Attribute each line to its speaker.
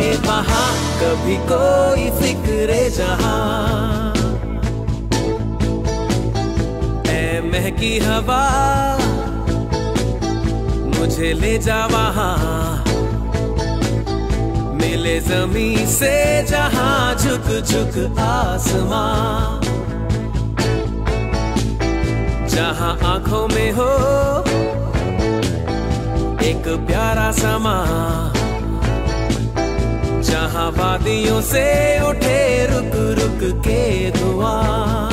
Speaker 1: वहाँ कभी कोई फिक्रे जहाँ। ऐ महकी हवा मुझे ले जा वहाँ, मिले जमीन से जहाँ झुक झुक आसमां, जहाँ आंखों में हो एक प्यारा समा, जहाँ वादियों से उठे रुक रुक के धुआं।